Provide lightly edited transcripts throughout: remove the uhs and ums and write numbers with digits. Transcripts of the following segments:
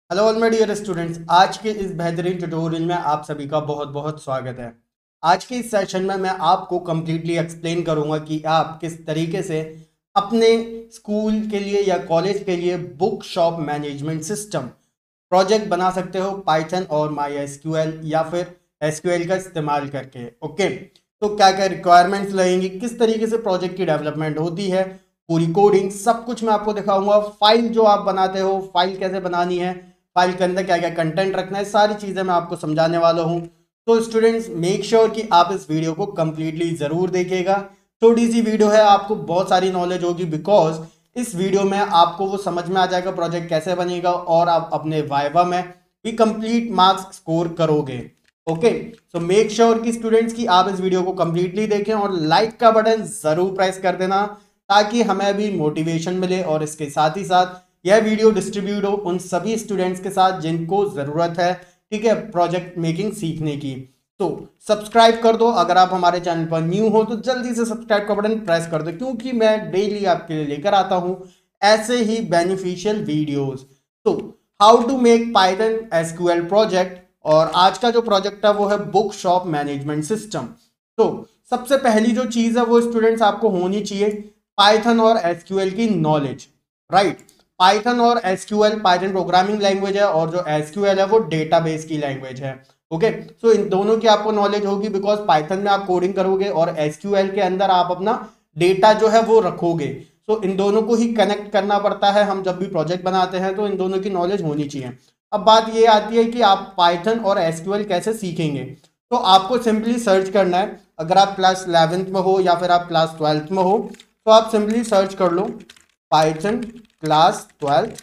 Hello all my dear students, आज के इस बेहतरीन ट्यूटोरियल में आप सभी का बहुत बहुत स्वागत है। आज के इस सेशन में मैं आपको कम्प्लीटली एक्सप्लेन करूंगा कि आप किस तरीके से अपने स्कूल के लिए या कॉलेज के लिए book shop management system project बना सकते हो पाइथन और माई एसक्यूएल या फिर एसक्यूएल का इस्तेमाल करके। ओके, तो क्या क्या रिक्वायरमेंट्स लगेंगी, किस तरीके से प्रोजेक्ट की डेवलपमेंट होती है, पूरी कोडिंग सब कुछ मैं आपको दिखाऊंगा। फाइल जो आप बनाते हो, फाइल कैसे बनानी है, फाइल के अंदर क्या क्या कंटेंट रखना है, सारी चीज़ें मैं आपको समझाने वाला हूँ। तो स्टूडेंट्स मेक श्योर कि आप इस वीडियो को कम्प्लीटली ज़रूर देखिएगा। छोटी सी वीडियो है, आपको बहुत सारी नॉलेज होगी, बिकॉज इस वीडियो में आपको वो समझ में आ जाएगा प्रोजेक्ट कैसे बनेगा और आप अपने वाइवा में भी कंप्लीट मार्क्स स्कोर करोगे। ओके, सो मेक श्योर कि स्टूडेंट्स की आप इस वीडियो को कंप्लीटली देखें और लाइक का बटन ज़रूर प्रेस कर देना ताकि हमें भी मोटिवेशन मिले और इसके साथ ही साथ यह वीडियो डिस्ट्रीब्यूट हो उन सभी स्टूडेंट्स के साथ जिनको ज़रूरत है, ठीक है, प्रोजेक्ट मेकिंग सीखने की। तो सब्सक्राइब कर दो, अगर आप हमारे चैनल पर न्यू हो तो जल्दी से सब्सक्राइब का बटन प्रेस कर दो, क्योंकि मैं डेली आपके लिए लेकर आता हूं ऐसे ही बेनिफिशियल वीडियोस। तो how to make Python SQL project, और आज का जो प्रोजेक्ट है वो है बुक शॉप मैनेजमेंट सिस्टम। तो सबसे पहली जो चीज़ है वो स्टूडेंट्स आपको होनी चाहिए पाइथन और एसक्यूएल की नॉलेज, राइट। पाइथन और एसक्यूएल, पाइथन प्रोग्रामिंग लैंग्वेज है और जो एसक्यूएल है वो डेटाबेस की लैंग्वेज है। ओके, सो इन दोनों की आपको नॉलेज होगी, बिकॉज पाइथन में आप कोडिंग करोगे और एसक्यूएल के अंदर आप अपना डेटा जो है वो रखोगे। सो इन दोनों को ही कनेक्ट करना पड़ता है, हम जब भी प्रोजेक्ट बनाते हैं तो इन दोनों की नॉलेज होनी चाहिए। अब बात ये आती है कि आप पाइथन और एसक्यूएल कैसे सीखेंगे। तो आपको सिंपली सर्च करना है, अगर आप क्लास 11th में हो या फिर आप क्लास 12th में हो तो आप सिंपली सर्च कर लो Python class 12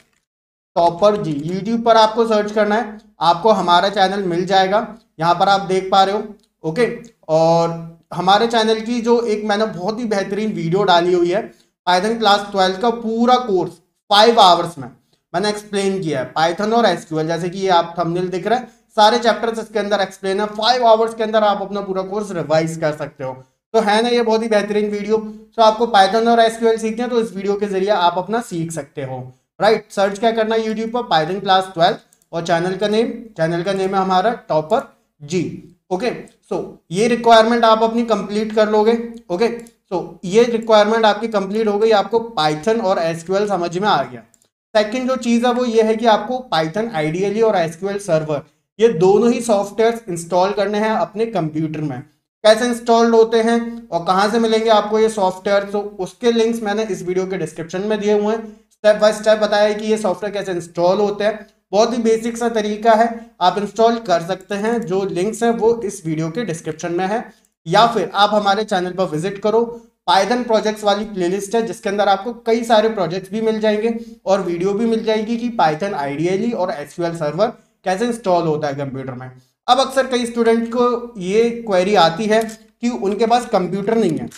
topper ji. YouTube पर आपको सर्च करना है, आपको हमारा चैनल मिल जाएगा, यहाँ पर आप देख पा रहे हो। ओके, और हमारे चैनल की जो एक मैंने बहुत ही बेहतरीन वीडियो डाली हुई है, पाइथन क्लास 12 का पूरा कोर्स 5 आवर्स में मैंने एक्सप्लेन किया है, पाइथन और एसक्यूएल। जैसे कि ये आप थंबनेल दिख रहा है, सारे चैप्टर्स इसके अंदर एक्सप्लेन है। 5 आवर्स के अंदर आप अपना पूरा कोर्स रिवाइज कर सकते हो। तो है ना ये बहुत ही बेहतरीन वीडियो। तो आपको पाइथन और एसक्यूएल सीखते हैं तो इस वीडियो के जरिए आप अपना सीख सकते हो, राइट। सर्च क्या करना है यूट्यूब पर, पाइथन क्लास 12, और चैनल का नेम है हमारा टॉपर जी। ओके, सो ये रिक्वायरमेंट आप अपनी कंप्लीट कर लोगे। ओके, सो ये रिक्वायरमेंट आपकी कंप्लीट हो गई, आपको पाइथन और एसक्यूएल समझ में आ गया। सेकंड जो चीज़ है वो ये है कि आपको पाइथन आइडियली और एसक्यूएल सर्वर, ये दोनों ही सॉफ्टवेयर इंस्टॉल करने हैं अपने कंप्यूटर में। कैसे इंस्टॉल्ड होते हैं और कहाँ से मिलेंगे आपको ये सॉफ्टवेयर, तो उसके लिंक्स मैंने इस वीडियो के डिस्क्रिप्शन में दिए हुए हैं। स्टेप बाय स्टेप बताया है कि ये सॉफ्टवेयर कैसे इंस्टॉल होते हैं, बहुत ही बेसिक सा तरीका है, आप इंस्टॉल कर सकते हैं। जो लिंक्स हैं वो इस वीडियो के डिस्क्रिप्शन में है, या फिर आप हमारे चैनल पर विजिट करो। पाइथन प्रोजेक्ट्स वाली प्लेलिस्ट है जिसके अंदर आपको कई सारे प्रोजेक्ट्स भी मिल जाएंगे और वीडियो भी मिल जाएगी कि पाइथन आइडियली और एसक्यूएल सर्वर कैसे इंस्टॉल होता है कंप्यूटर में। अब अक्सर कई स्टूडेंट को ये क्वेरी आती है कि उनके पास कंप्यूटर नहीं है,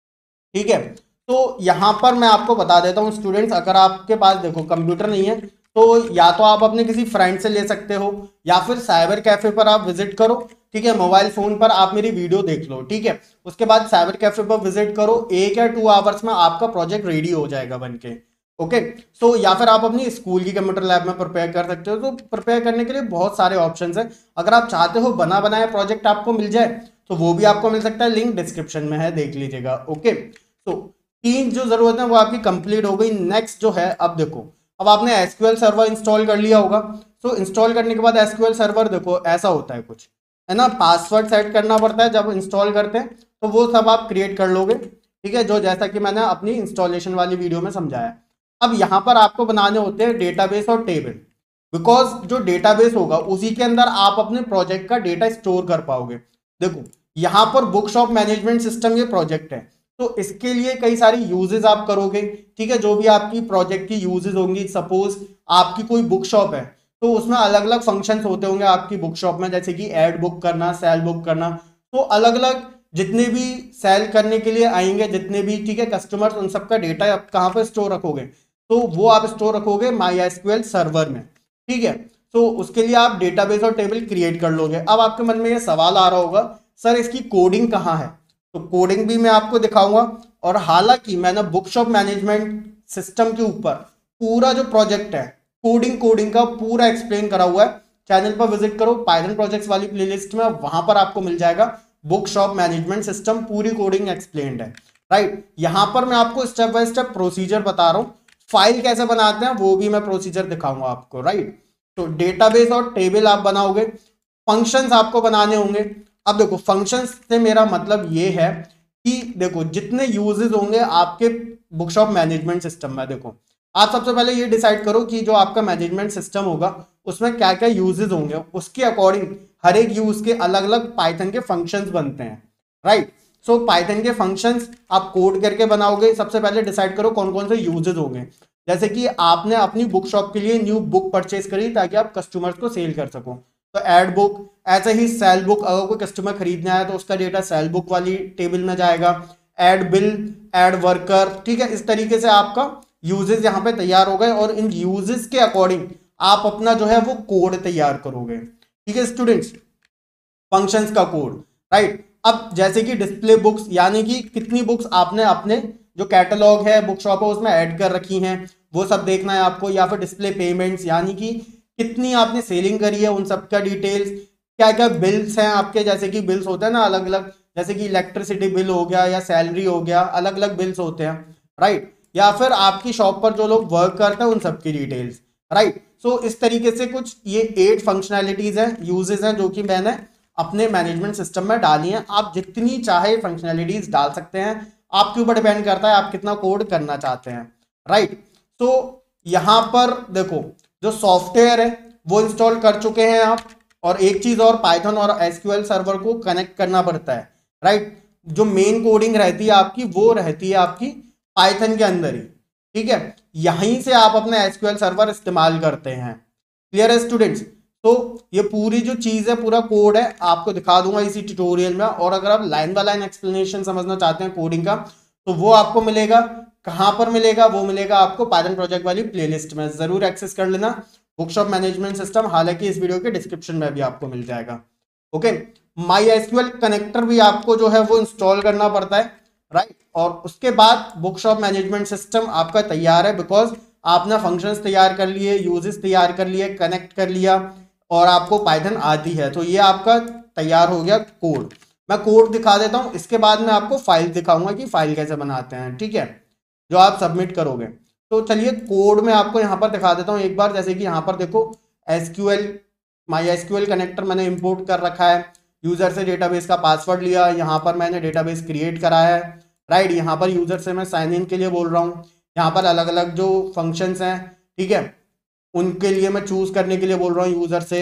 ठीक है। तो यहाँ पर मैं आपको बता देता हूँ स्टूडेंट्स, अगर आपके पास देखो कंप्यूटर नहीं है तो या तो आप अपने किसी फ्रेंड से ले सकते हो या फिर साइबर कैफे पर आप विजिट करो, ठीक है। मोबाइल फोन पर आप मेरी वीडियो देख लो, ठीक है। उसके बाद साइबर कैफे पर विजिट करो, 1 या 2 आवर्स में आपका प्रोजेक्ट रेडी हो जाएगा बनके। ओके, सो या फिर आप अपनी स्कूल की कंप्यूटर लैब में प्रिपेयर कर सकते हो। तो प्रिपेयर करने के लिए बहुत सारे ऑप्शंस हैं, अगर आप चाहते हो बना बनाया प्रोजेक्ट आपको मिल जाए तो वो भी आपको मिल सकता है, लिंक डिस्क्रिप्शन में है, देख लीजिएगा। ओके, तो 3 जो जरूरत है वो आपकी कंप्लीट हो गई। नेक्स्ट जो है, अब देखो, अब आपने एसक्यूएल सर्वर इंस्टॉल कर लिया होगा। तो इंस्टॉल करने के बाद एसक्यूएल सर्वर देखो ऐसा होता है कुछ, है ना। पासवर्ड सेट करना पड़ता है जब इंस्टॉल करते हैं, तो वो सब आप क्रिएट कर लोगे, ठीक है, जो जैसा कि मैंने अपनी इंस्टॉलेशन वाली वीडियो में समझाया। अब यहाँ पर आपको बनाने होते हैं डेटाबेस और टेबल, बिकॉज जो डेटाबेस होगा उसी के अंदर आप अपने प्रोजेक्ट का डेटा स्टोर कर पाओगे। देखो यहाँ पर बुक शॉप मैनेजमेंट सिस्टम ये प्रोजेक्ट है, तो इसके लिए कई सारी यूजेस आप करोगे, ठीक है। जो भी आपकी प्रोजेक्ट की यूजेस होंगी, सपोज आपकी कोई बुक शॉप है तो उसमें अलग अलग फंक्शंस होते होंगे आपकी बुक शॉप में, जैसे कि एड बुक करना, सेल बुक करना। तो अलग अलग जितने भी सेल करने के लिए आएंगे, जितने भी, ठीक है, कस्टमर्स, उन सबका डेटा आप कहाँ पर स्टोर रखोगे, तो वो आप स्टोर रखोगे माई एसक्यूएल सर्वर में, ठीक है। तो उसके लिए आप डेटाबेस और टेबल क्रिएट कर लोगे। अब आपके मन में ये सवाल आ रहा होगा, सर इसकी कोडिंग कहाँ है। तो कोडिंग भी मैं आपको दिखाऊंगा, और हालांकि मैंने बुक शॉप मैनेजमेंट सिस्टम के ऊपर पूरा जो प्रोजेक्ट है कोडिंग का पूरा एक्सप्लेन करा हुआ है। चैनल पर विजिट करो, पाइथन प्रोजेक्ट्स वाली प्लेलिस्ट में, वहां पर आपको मिल जाएगा बुक शॉप मैनेजमेंट सिस्टम, पूरी कोडिंग एक्सप्लेन्ड है। राइट, यहां पर मैं आपको स्टेप बाय स्टेप प्रोसीजर बता रहा हूं, फाइल कैसे बनाते हैं वो भी मैं प्रोसीजर दिखाऊंगा आपको। राइट, तो डेटाबेस और टेबल आप बनाओगे, फंक्शंस आपको बनाने होंगे। अब देखो, फंक्शंस से मेरा मतलब ये है कि देखो जितने यूजेस होंगे आपके बुकशॉप मैनेजमेंट सिस्टम में, देखो आप सबसे पहले ये डिसाइड करो कि जो आपका मैनेजमेंट सिस्टम होगा उसमें क्या क्या यूजेस होंगे, उसके अकॉर्डिंग हर एक यूज के अलग अलग पाइथन के फंक्शंस बनते हैं। राइट, सो पाइथन के फंक्शंस आप कोड करके बनाओगे। सबसे पहले डिसाइड करो कौन कौन से यूजेस होंगे। जैसे कि आपने अपनी बुक शॉप के लिए न्यू बुक परचेज करी ताकि आप कस्टमर्स को सेल कर सको, तो ऐड बुक। ऐसे ही सेल बुक, अगर कोई कस्टमर खरीदने आया तो उसका डेटा सेल बुक वाली टेबल में जाएगा। ऐड बिल, ऐड वर्कर, ठीक है। इस तरीके से आपका यूजेस यहाँ पे तैयार हो गए और इन यूजेस के अकॉर्डिंग आप अपना जो है वो कोड तैयार करोगे। ठीक है स्टूडेंट्स, फंक्शंस का कोड। राइट, अब जैसे कि डिस्प्ले बुक्स, यानी कि कितनी बुक्स आपने अपने जो कैटलॉग है बुक शॉप है उसमें ऐड कर रखी हैं, वो सब देखना है आपको। या फिर डिस्प्ले पेमेंट्स, यानी कि कितनी आपने सेलिंग करी है उन सब का डिटेल्स। क्या क्या बिल्स हैं आपके, जैसे कि बिल्स होते हैं ना अलग अलग, जैसे कि इलेक्ट्रिसिटी बिल हो गया या सैलरी हो गया, अलग अलग बिल्स होते हैं। राइट, या फिर आपकी शॉप पर जो लोग वर्क करते हैं उन सब की डिटेल्स। राइट, सो इस तरीके से कुछ ये 8 फंक्शनैलिटीज हैं, यूजेस हैं, जो कि मैंने अपने मैनेजमेंट सिस्टम में डाली हैं। आप जितनी चाहे फंक्शनैलिटीज डाल सकते हैं, आपके ऊपर डिपेंड करता है आप कितना कोड करना चाहते हैं। राइट, तो यहां पर देखो जो सॉफ्टवेयर है वो इंस्टॉल कर चुके हैं आप, और एक चीज और, पाइथन और एसक्यूएल सर्वर को कनेक्ट करना पड़ता है। राइट, जो मेन कोडिंग रहती है आपकी वो रहती है आपकी पाइथन के अंदर ही। ठीक है, यहीं से आप अपना एसक्यूएल सर्वर इस्तेमाल करते हैं। क्लियर है स्टूडेंट्स? तो ये पूरी जो चीज है, पूरा कोड है, आपको दिखा दूंगा इसी ट्यूटोरियल में। और अगर आप लाइन बाय लाइन एक्सप्लेनेशन समझना चाहते हैं कोडिंग का, तो वो आपको मिलेगा। कहां पर मिलेगा? वो मिलेगा आपको पाइथन प्रोजेक्ट वाली प्लेलिस्ट में, जरूर एक्सेस कर लेना। बुकशॉप मैनेजमेंट सिस्टम, हालांकि इस वीडियो के डिस्क्रिप्शन में भी आपको मिल जाएगा। ओके, माई एसक्यूएल कनेक्टर भी आपको जो है वो इंस्टॉल करना पड़ता है। राइट, और उसके बाद बुकशॉप मैनेजमेंट सिस्टम आपका तैयार है, बिकॉज आपने फंक्शंस तैयार कर लिए, यूजेस तैयार कर लिए, कनेक्ट कर लिया, और आपको पाइथन आती है, तो ये आपका तैयार हो गया कोड। मैं कोड दिखा देता हूं, इसके बाद मैं आपको फाइल दिखाऊंगा कि फाइल कैसे बनाते हैं। ठीक है, जो आप सबमिट करोगे। तो चलिए कोड में आपको यहाँ पर दिखा देता हूँ एक बार। जैसे कि यहाँ पर देखो, एसक्यूएल, माई एसक्यूएल कनेक्टर मैंने इंपोर्ट कर रखा है। यूजर से डेटाबेस का पासवर्ड लिया, यहाँ पर मैंने डेटाबेस क्रिएट करा है। राइट, यहाँ पर यूजर से मैं साइन इन के लिए बोल रहा हूँ। यहाँ पर अलग अलग जो फंक्शंस हैं, ठीक है, उनके लिए मैं चूज करने के लिए बोल रहा हूँ यूजर से।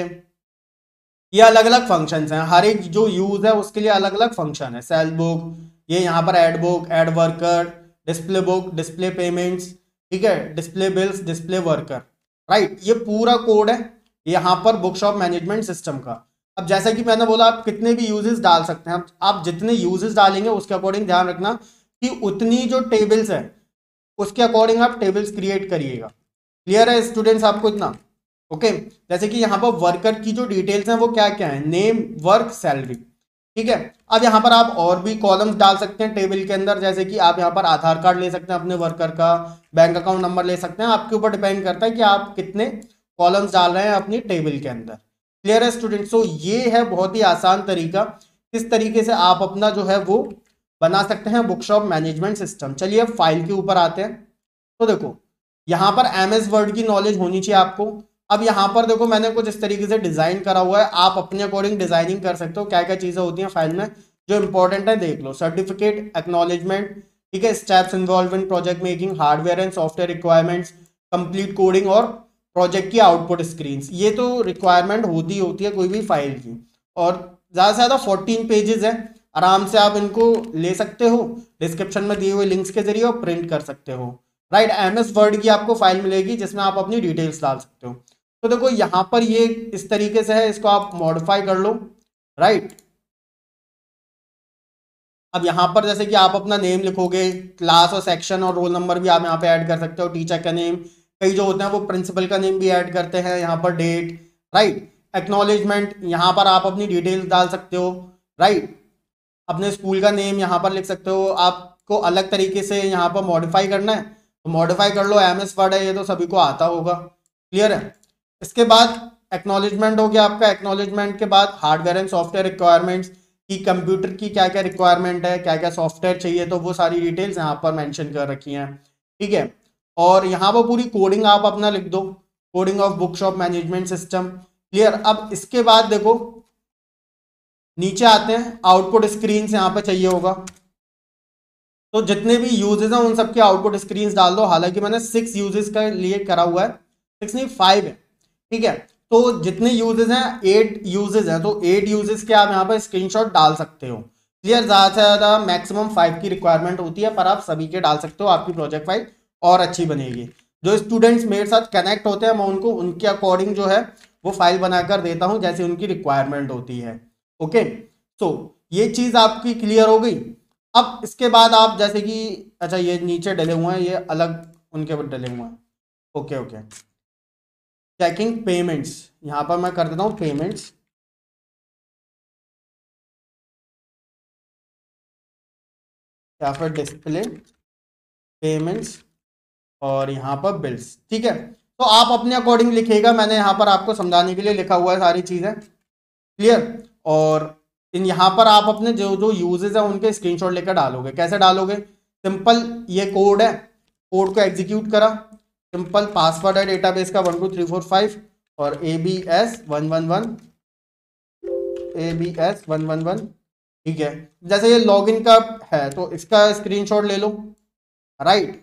ये अलग अलग फंक्शंस हैं, हर एक जो यूज है उसके लिए अलग अलग फंक्शन है। सेल बुक, ये यहाँ पर add book, add worker, display book, display payments, ठीक है, display bills, display worker. Right, ये पूरा कोड है यहाँ पर बुकशॉप मैनेजमेंट सिस्टम का। अब जैसा कि मैंने बोला, आप कितने भी यूजेस डाल सकते हैं। आप जितने यूजेस डालेंगे उसके अकॉर्डिंग ध्यान रखना कि उतनी जो टेबल्स है उसके अकॉर्डिंग आप टेबल्स क्रिएट करिएगा। क्लियर है स्टूडेंट्स आपको इतना? ओके, जैसे कि यहाँ पर वर्कर की जो डिटेल्स हैं वो क्या क्या है, नेम, वर्क, सैलरी। ठीक है, अब यहाँ पर आप और भी कॉलम्स डाल सकते हैं टेबल के अंदर। जैसे कि आप यहाँ पर आधार कार्ड ले सकते हैं अपने वर्कर का, बैंक अकाउंट नंबर ले सकते हैं। आपके ऊपर डिपेंड करता है कि आप कितने कॉलम्स डाल रहे हैं अपनी टेबल के अंदर। क्लियर है स्टूडेंट्स? तो ये है बहुत ही आसान तरीका, किस तरीके से आप अपना जो है वो बना सकते हैं बुकशॉप मैनेजमेंट सिस्टम। चलिए फाइल के ऊपर आते हैं। तो देखो यहाँ पर एमएस वर्ड की नॉलेज होनी चाहिए आपको। अब यहाँ पर देखो मैंने कुछ इस तरीके से डिजाइन करा हुआ है, आप अपने अकॉर्डिंग डिजाइनिंग कर सकते हो। क्या क्या चीजें होती हैं फाइल में जो इंपॉर्टेंट है देख लो। सर्टिफिकेट, एक्नॉलेजमेंट, ठीक है, steps involve in project making, hardware and software requirements, complete coding और प्रोजेक्ट की आउटपुट स्क्रीन्स। ये तो रिक्वायरमेंट होती है कोई भी फाइल की, और ज़्यादा से ज़्यादा 14 पेजेस है। आराम से आप इनको ले सकते हो, डिस्क्रिप्शन में दिए हुए लिंक्स के जरिए, और प्रिंट कर सकते हो। राइट, एमएस वर्ड की आपको फाइल मिलेगी जिसमें आप अपनी डिटेल्स डाल सकते हो। तो देखो यहाँ पर ये इस तरीके से है, इसको आप मॉडिफाई कर लो। राइट, अब यहाँ पर जैसे कि आप अपना नेम लिखोगे, क्लास और सेक्शन और रोल नंबर भी आप यहाँ पे ऐड कर सकते हो, टीचर का नेम, कई जो होते हैं वो प्रिंसिपल का नेम भी ऐड करते हैं, यहाँ पर डेट। राइट, एक्नॉलेजमेंट, यहाँ पर आप अपनी डिटेल्स डाल सकते हो। राइट, अपने स्कूल का नेम यहाँ पर लिख सकते हो। आपको अलग तरीके से यहाँ पर मॉडिफाई करना है तो मॉडिफाई कर लो, एमएस वर्ड है ये तो सभी को आता होगा। क्लियर है। इसके बाद एक्नॉलेजमेंट हो गया आपका। एक्नॉलेजमेंट के बाद हार्डवेयर एंड सॉफ्टवेयर रिक्वायरमेंट्स की, कंप्यूटर की क्या क्या रिक्वायरमेंट है, क्या क्या सॉफ्टवेयर चाहिए, तो वो सारी डिटेल्स यहाँ पर मेंशन कर रखी हैं, ठीक है। और यहाँ पर पूरी कोडिंग आप अपना लिख दो, coding of bookshop management system, clear. अब इसके बाद देखो नीचे आते हैं, आउटपुट स्क्रीन से यहाँ पे चाहिए होगा, तो जितने भी यूजेस हैं उन सबके आउटपुट स्क्रीन डाल दो। हालांकि मैंने 6 यूजेस का लिए करा हुआ है, 6 नहीं 5 है, ठीक है। तो जितने यूजेस हैं 8 यूजेस हैं, तो 8 यूजेस के आप यहाँ पर स्क्रीनशॉट डाल सकते हो, क्लियर। ज्यादा से ज्यादा मैक्सिमम 5 की रिक्वायरमेंट होती है, पर आप सभी के डाल सकते हो, आपकी प्रोजेक्ट फाइल और अच्छी बनेगी। जो स्टूडेंट्स मेरे साथ कनेक्ट होते हैं मैं उनको उनके अकॉर्डिंग जो है वो फाइल बनाकर देता हूं जैसे उनकी रिक्वायरमेंट होती है। ओके, तो ये चीज आपकी क्लियर हो गई। अब इसके बाद आप जैसे कि अच्छा ये नीचे डले हुए हैं, ये अलग उनके ऊपर डले हुए हैं। ओके ओके, चेकिंग पेमेंट्स, यहां पर मैं कर देता हूं पेमेंट्स, या फिर डिस्प्ले पेमेंट्स, और यहाँ पर बिल्स, ठीक है। तो आप अपने अकॉर्डिंग लिखिएगा, मैंने यहाँ पर आपको समझाने के लिए लिखा हुआ है सारी चीजें, क्लियर। और इन यहाँ पर आप अपने जो जो यूजेस हैं उनके स्क्रीनशॉट लेकर डालोगे। कैसे डालोगे? सिंपल, ये कोड है, कोड को एग्जीक्यूट करा, सिंपल पासवर्ड है डेटाबेस का 12345 और ABS111 ABS111, ठीक है। जैसे ये लॉगिन का है तो इसका स्क्रीनशॉट ले लो, राइट,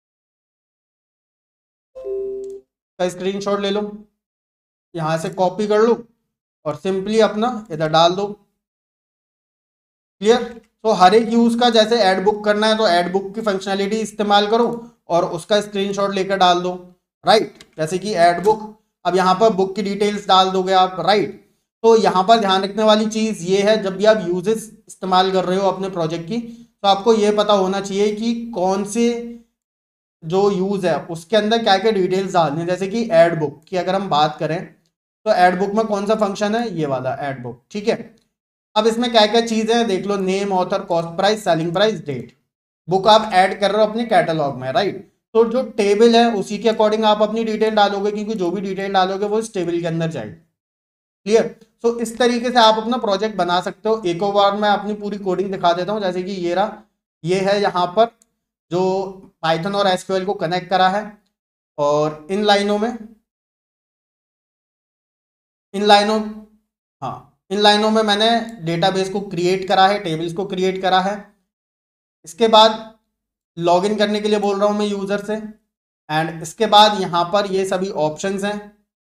का स्क्रीनशॉट ले लो, यहां से कॉपी कर लो और सिंपली अपना इधर डाल दो, क्लियर। तो हर एक यूज का जैसे ऐड बुक करना है तो ऐड बुक की फंक्शनैलिटी इस्तेमाल करो और उसका स्क्रीनशॉट लेकर डाल दो, राइट। जैसे कि ऐड बुक, अब यहाँ पर बुक की डिटेल्स डाल दोगे आप, राइट। तो यहाँ पर ध्यान रखने वाली चीज ये है, जब भी आप यूजेस इस्तेमाल कर रहे हो अपने प्रोजेक्ट की, तो आपको ये पता होना चाहिए कि कौन से जो यूज है उसके अंदर क्या क्या डिटेल्स डालनी है। जैसे कि ऐड बुक की अगर हम बात करें तो ऐड बुक में कौन सा फंक्शन है, ये वाला ऐड बुक, ठीक है। अब इसमें क्या क्या चीजें हैं देख लो, name, author, cost price, selling price, date. Book आप ऐड कर रहे हो अपने कैटलॉग में, राइट। तो जो टेबल है उसी के अकॉर्डिंग आप अपनी डिटेल डालोगे, क्योंकि जो भी डिटेल डालोगे वो इस टेबल के अंदर जाएगी, क्लियर। तो इस तरीके से आप अपना प्रोजेक्ट बना सकते हो। एक और बार मैं अपनी पूरी कोडिंग दिखा देता हूँ। जैसे कि ये रहा, ये है यहाँ पर जो पाइथन और एसक्यूएल को कनेक्ट करा है, और इन लाइनों हाँ, इन लाइनों में मैंने डेटाबेस को क्रिएट करा है, टेबल्स को क्रिएट करा है। इसके बाद लॉगिन करने के लिए बोल रहा हूं मैं यूजर से, एंड इसके बाद यहां पर ये सभी ऑप्शंस हैं,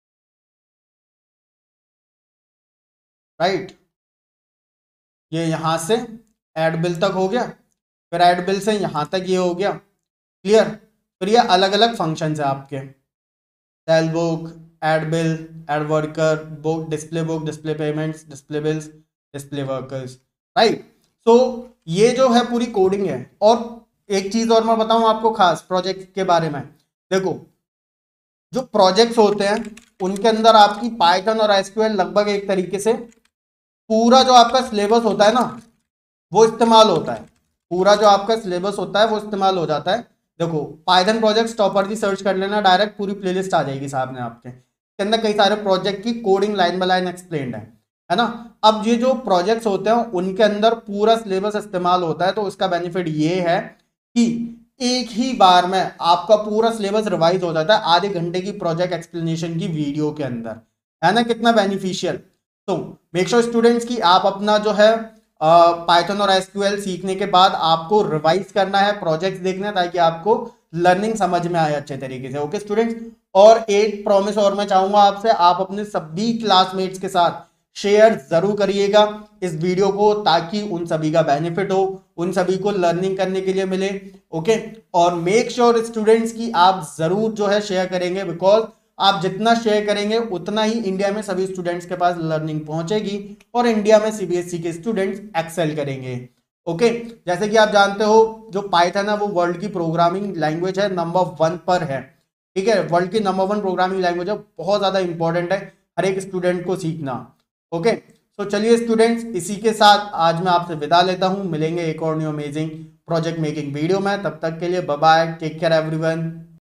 राइट। ये यहां से ऐड बिल तक हो गया, फिर ऐड बिल से यहां तक ये हो गया, क्लियर। फिर ये अलग अलग फंक्शंस है आपके, sell book, add bill, add worker, book, display payments, display bills, display workers, right. So ये जो है पूरी कोडिंग है। और एक चीज और मैं बताऊं आपको खास प्रोजेक्ट के बारे में, देखो जो प्रोजेक्ट्स होते हैं उनके अंदर आपकी पाइथन और एसक्यूएल लगभग एक तरीके से पूरा जो आपका सिलेबस होता है ना वो इस्तेमाल होता है, पूरा जो आपका सिलेबस होता है वो इस्तेमाल हो जाता है। देखो पाइथन प्रोजेक्ट्स टॉपर की सर्च कर लेना, डायरेक्ट पूरी प्लेलिस्ट आ जाएगी सामने आपके, के अंदर कई सारे प्रोजेक्ट की coding line by line explained है ना। अब ये जो प्रोजेक्ट्स होते हैं उनके अंदर पूरा सिलेबस इस्तेमाल होता है, तो इसका बेनिफिट ये है कि एक ही बार में आपका पूरा सिलेबस रिवाइज हो जाता है आधे घंटे की प्रोजेक्ट एक्सप्लेनेशन की वीडियो के अंदर, है ना, कितना बेनिफिशियल। तो मेक श्योर स्टूडेंट्स की आप अपना जो है पाइथन और एसक्यूएल सीखने के बाद आपको रिवाइज करना है, प्रोजेक्ट्स देखना है, ताकि आपको लर्निंग समझ में आए अच्छे तरीके से। ओके स्टूडेंट्स, और एक प्रॉमिस और मैं चाहूंगा आपसे, आप अपने सभी क्लासमेट्स के साथ शेयर जरूर करिएगा इस वीडियो को, ताकि उन सभी का बेनिफिट हो, उन सभी को लर्निंग करने के लिए मिले। ओके, और मेक श्योर स्टूडेंट्स की आप जरूर जो है शेयर करेंगे, बिकॉज आप जितना शेयर करेंगे उतना ही इंडिया में सभी स्टूडेंट्स के पास लर्निंग पहुंचेगी और इंडिया में सीबीएसई के स्टूडेंट्स एक्सेल करेंगे। ओके, जैसे कि आप जानते हो जो पाइथन है वो वर्ल्ड की प्रोग्रामिंग लैंग्वेज है, नंबर 1 पर है, ठीक है, वर्ल्ड की नंबर 1 प्रोग्रामिंग लैंग्वेज है, बहुत ज्यादा इंपॉर्टेंट है हर एक स्टूडेंट को सीखना। ओके, तो चलिए स्टूडेंट्स, इसी के साथ आज मैं आपसे विदा लेता हूं, मिलेंगे एक और new amazing project making video में, तब तक के लिए bye bye, take care everyone.